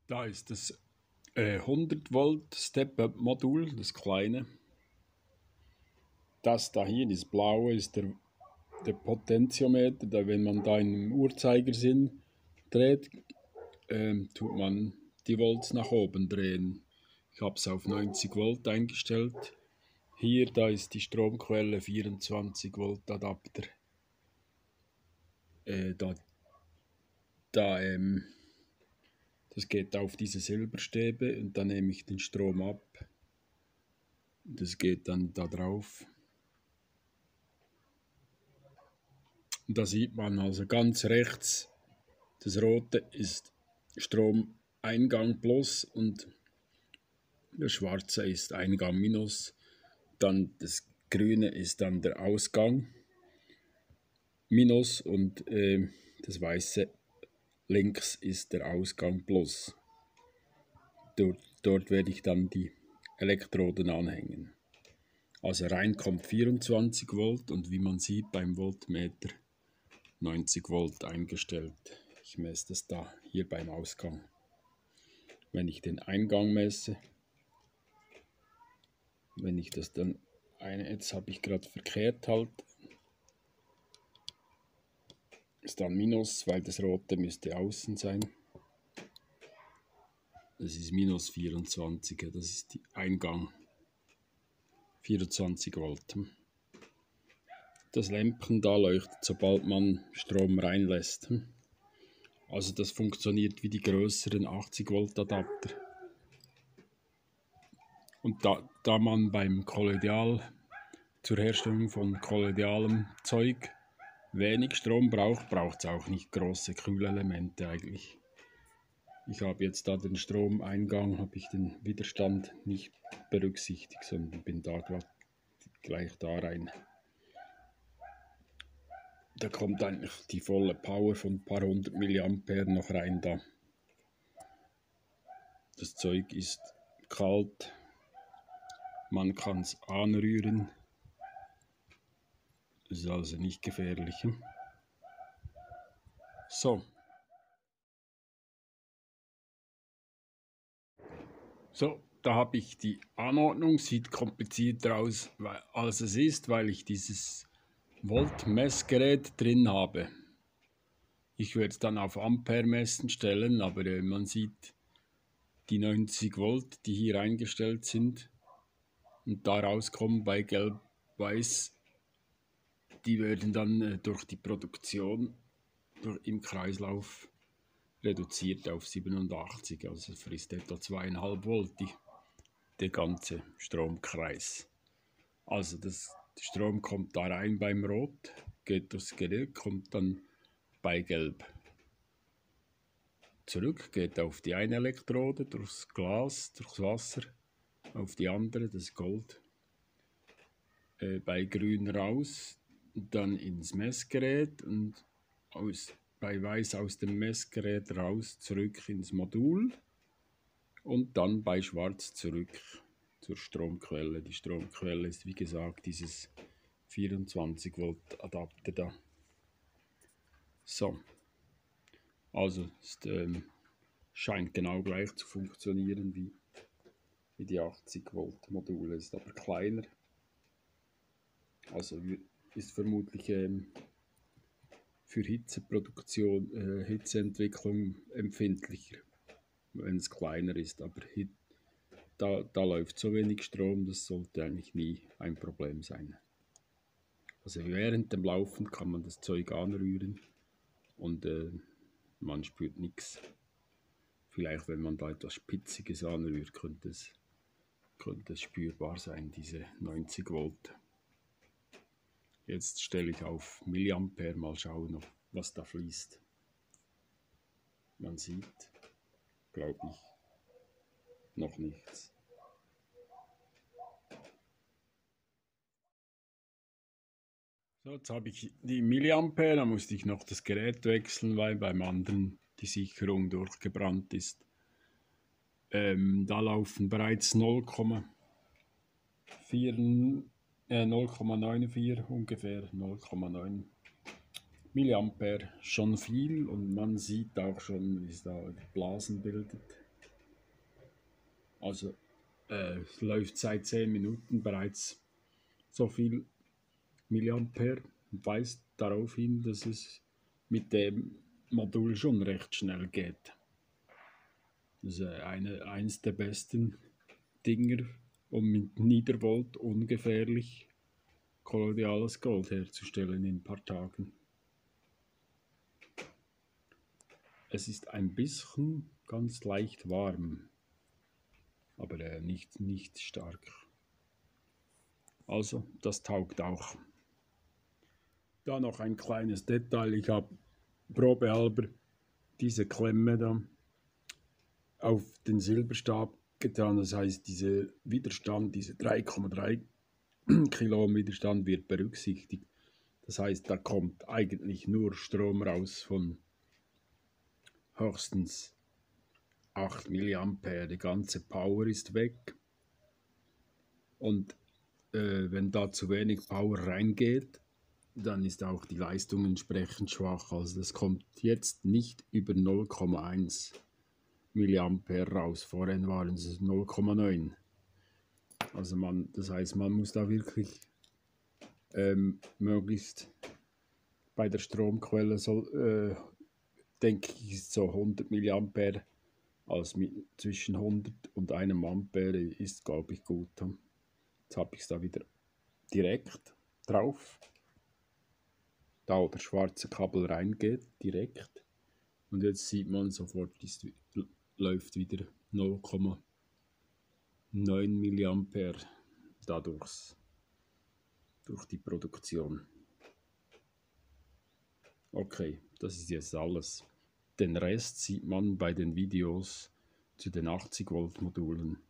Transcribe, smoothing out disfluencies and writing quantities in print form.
Da ist das 100 Volt Step-Up-Modul, das kleine. Das da hier, das blaue, ist der Potentiometer. Da, wenn man da im Uhrzeigersinn dreht, tut man die Volts nach oben drehen. Ich habe es auf 90 Volt eingestellt. Hier, da ist die Stromquelle, 24 Volt Adapter. Das geht auf diese Silberstäbe und dann nehme ich den Strom ab. Das geht dann da drauf. Und da sieht man also ganz rechts, das rote ist Stromeingang plus und das schwarze ist Eingang minus. Dann das grüne ist dann der Ausgang minus und das weiße links ist der Ausgang plus. Dort werde ich dann die Elektroden anhängen. Also rein kommt 24 Volt und wie man sieht beim Voltmeter 90 Volt eingestellt. Ich messe das da hier beim Ausgang. Wenn ich den Eingang messe, wenn ich das dann jetzt habe ich gerade verkehrt halt, ist dann minus, weil das rote müsste außen sein. Das ist minus 24, das ist die Eingang. 24 Volt. Das Lämpchen da leuchtet, sobald man Strom reinlässt. Also das funktioniert wie die größeren 80 Volt Adapter. Und da man beim Kolloidal zur Herstellung von kolloidalem Zeug wenig Strom braucht, braucht es auch nicht große Kühlelemente eigentlich. Ich habe jetzt da den Stromeingang, habe ich den Widerstand nicht berücksichtigt, sondern bin da gleich da rein. Da kommt eigentlich die volle Power von ein paar 100 mA noch rein da. Das Zeug ist kalt, man kann es anrühren, ist also nicht gefährlich. So, da habe ich die Anordnung, sieht komplizierter aus als es ist, weil ich dieses Volt-Messgerät drin habe. Ich werde es dann auf Ampere messen stellen, aber man sieht die 90 Volt, die hier eingestellt sind und da rauskommen bei Gelb-Weiß, die werden dann durch die Produktion im Kreislauf reduziert auf 87, also frisst etwa 2,5 Volt der ganze Stromkreis. Also der Strom kommt da rein beim Rot, geht durchs Gerät, kommt dann bei Gelb zurück, geht auf die eine Elektrode, durchs Glas, durchs Wasser, auf die andere, das Gold, bei Grün raus, dann ins Messgerät und bei Weiß aus dem Messgerät raus, zurück ins Modul und dann bei Schwarz zurück zur Stromquelle. Die Stromquelle ist wie gesagt dieses 24 Volt Adapter da. So, also es scheint genau gleich zu funktionieren wie die 80 Volt Module, ist aber kleiner. Also ist vermutlich für Hitzeproduktion, Hitzeentwicklung empfindlicher, wenn es kleiner ist. Aber da läuft so wenig Strom, das sollte eigentlich nie ein Problem sein. Also während dem Laufen kann man das Zeug anrühren und man spürt nichts. Vielleicht, wenn man da etwas Spitziges anrührt, könnte es spürbar sein, diese 90 Volt. Jetzt stelle ich auf Milliampere, mal schauen, was da fließt. Man sieht, glaube ich, noch nichts. So, jetzt habe ich die Milliampere, da musste ich noch das Gerät wechseln, weil beim anderen die Sicherung durchgebrannt ist. Da laufen bereits 0,94 ungefähr 0,9 Milliampere, schon viel und man sieht auch schon, wie es da Blasen bildet. Also es läuft seit 10 Minuten bereits so viel Milliampere, weist darauf hin, dass es mit dem Modul schon recht schnell geht. Das ist eines der besten Dinger, um mit Niedervolt ungefährlich kolloidales Gold herzustellen in ein paar Tagen. Es ist ein bisschen ganz leicht warm, aber nicht stark. Also, das taugt auch. Da noch ein kleines Detail. Ich habe probehalber diese Klemme da auf den Silberstab getan. Das heißt, dieser Widerstand, diese 3,3 Kilo Widerstand wird berücksichtigt. Das heißt, da kommt eigentlich nur Strom raus von höchstens 8 Milliampere. Die ganze Power ist weg. Und wenn da zu wenig Power reingeht, dann ist auch die Leistung entsprechend schwach. Also das kommt jetzt nicht über 0,1 Milliampere raus. Vorhin waren es 0,9. Also das heißt, man muss da wirklich möglichst bei der Stromquelle denke ich, ist so 100 Milliampere als zwischen 100 und 1 Ampere ist, glaube ich, gut. Jetzt habe ich es da wieder direkt drauf. Da wo der schwarze Kabel reingeht, direkt. Und jetzt sieht man sofort, läuft wieder 0,9 Milliampere durch die Produktion. Okay, das ist jetzt alles. Den Rest sieht man bei den Videos zu den 80 Volt Modulen.